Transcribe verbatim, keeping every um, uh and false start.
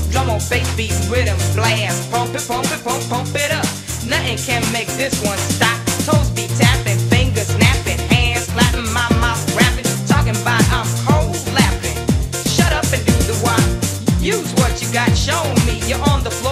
Drum on bass beat, rhythm blast. Pump it, pump it, pump, pump it up. Nothing can make this one stop. Toes be tapping, fingers snapping, hands clapping, my mouth rapping. Talking about I'm cold laughing. Shut up and do the wop. Use what you got, show me. You're on the floor.